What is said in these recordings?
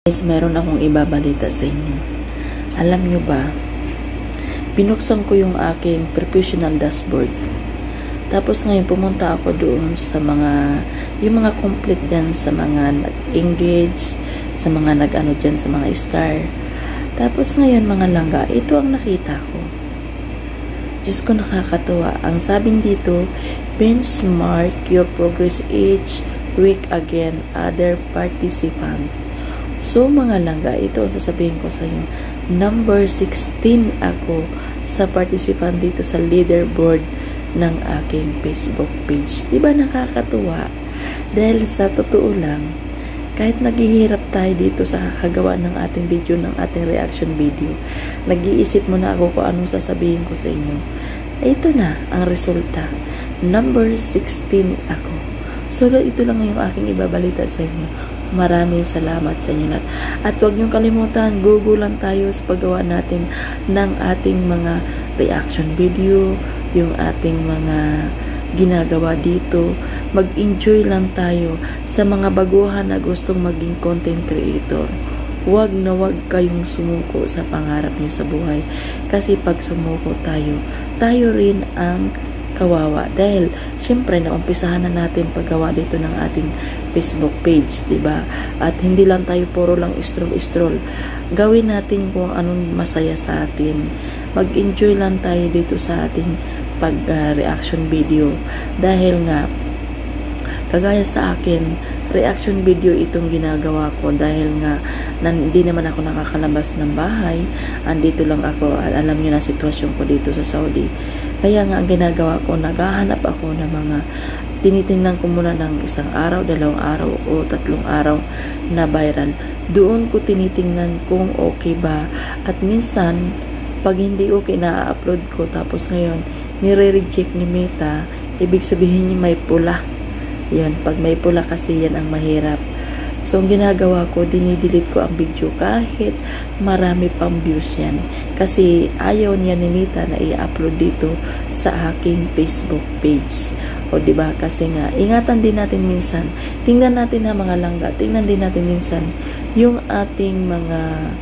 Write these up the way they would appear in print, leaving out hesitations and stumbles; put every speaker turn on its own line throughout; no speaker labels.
Guys, meron akong ibabalita sa inyo. Alam nyo ba, binuksan ko yung aking professional dashboard. Tapos ngayon pumunta ako doon sa yung mga complete dyan, sa mga nag-engage, sa mga nag-ano dyan, sa mga star. Tapos ngayon mga langga, ito ang nakita ko. Diyos ko, nakakatuwa. Ang sabing dito, benchmark your progress each week again other participant. So mga langga, ito ang sasabihin ko sa inyo. Number 16 ako sa participant dito sa leaderboard ng aking Facebook page. Diba nakakatuwa? Dahil sa totoo lang, kahit naghihirap tayo dito sa kakagawa ng ating video, ng ating reaction video, nag-iisip mo na ako kung anong sasabihin ko sa inyo. Ito na ang resulta. Number 16 ako. So, ito lang yung aking ibabalita sa inyo. Maraming salamat sa inyo lahat. At huwag niyong kalimutan, Google lang tayo sa paggawa natin ng ating mga reaction video, yung ating mga ginagawa dito. Mag-enjoy lang tayo sa mga baguhan na gustong maging content creator. Huwag na huwag kayong sumuko sa pangarap niyo sa buhay. Kasi pag sumuko tayo, tayo rin ang kawawa. Dahil, syempre, naumpisahan na natin paggawa dito ng ating Facebook page, diba? At hindi lang tayo puro lang stroll. Gawin natin kung anong masaya sa atin. Mag-enjoy lang tayo dito sa ating pag-reaction video. Dahil nga, kagaya sa akin, reaction video itong ginagawa ko dahil nga hindi naman ako nakakalabas ng bahay. Andito lang ako at alam niyo na sitwasyon ko dito sa Saudi. Kaya nga ang ginagawa ko, naghahanap ako ng mga tinitingnan ko muna ng 1 araw, 2 araw o 3 araw na viral. Doon ko tinitingnan kung okay ba. At minsan, pag hindi okay, na-upload ko. Tapos ngayon, nire-reject ni Meta. Ibig sabihin niya may pula. Yan, pag may pula kasi yan ang mahirap. So, ang ginagawa ko, dinidelete ko ang video kahit marami pang views yan. Kasi ayaw niya ni Meta na i-upload dito sa aking Facebook page. O, diba? Kasi nga, ingatan din natin minsan. Tingnan natin ha mga langga. Tingnan din natin minsan yung ating mga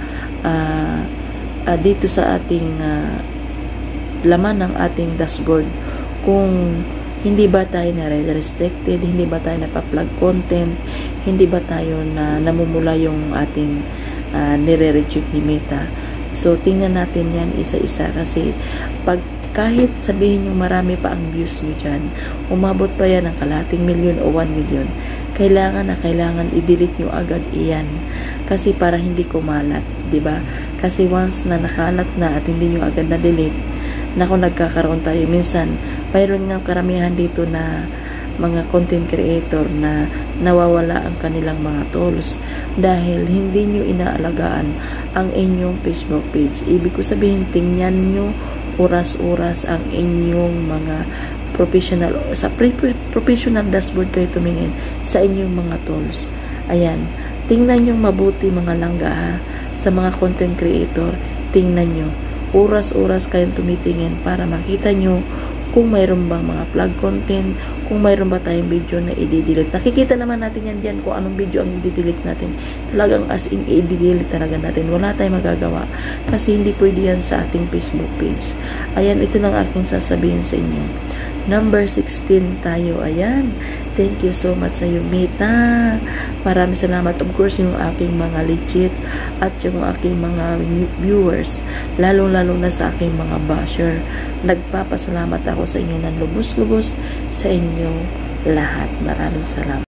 dito sa ating laman ng ating dashboard. Kung hindi ba tayo na-restricted, hindi ba tayo napa-plug content, hindi ba tayo na namumula yung ating nire-reject ni Meta. So, tingnan natin yan isa-isa kasi kahit sabihin yung marami pa ang views nyo dyan, umabot pa yan ng 500,000 o 1 million, kailangan i-delete nyo agad iyan. Kasi para hindi kumalat, diba? Kasi once na nakalat na at hindi nyo agad na-delete, nagkakaroon tayo. Minsan, mayroon nga karamihan dito na mga content creator na nawawala ang kanilang mga tools dahil hindi nyo inaalagaan ang inyong Facebook page. Ibig ko sabihin, tingnan nyo oras-oras ang inyong mga professional dashboard kayo tumingin sa inyong mga tools. Ayan, tingnan nyo mabuti mga langga ha, sa mga content creator. Tingnan nyo, oras-oras kayong tumitingin para makita nyo kung mayroon bang mga plug content, kung mayroon ba tayong video na i-delete. Nakikita naman natin yan dyan kung anong video ang i-delete natin. Talagang as in i-delete talaga natin. Wala tayong magagawa kasi hindi pwede yan sa ating Facebook page. Ayan, ito lang aking sasabihin sa inyo. Number 16 tayo. Ayan. Thank you so much sa iyo, Meta. Maraming salamat. Of course, yung aking mga legit at yung aking mga viewers. Lalong-lalo na sa aking mga basher. Nagpapasalamat ako sa inyo ng lubos-lubos sa inyong lahat. Maraming salamat.